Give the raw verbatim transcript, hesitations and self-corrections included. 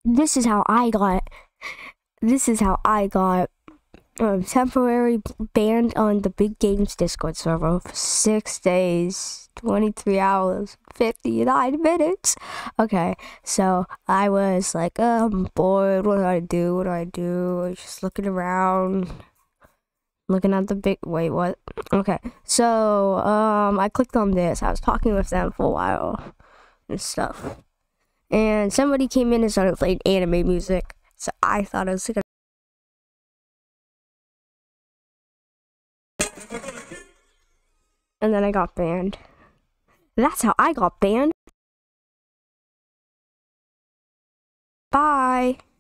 this is how I got. This is how I got um, temporary banned on the Big Games Discord server for six days, twenty-three hours, fifty-nine minutes. Okay, so I was like, oh, I'm bored. What do I do? What do I do? I was just looking around, looking at the big. Wait, what? Okay, so um, I clicked on this. I was talking with them for a while and stuff, and somebody came in and started playing anime music. So I thought I was gonna. And then I got banned. That's how I got banned. Bye.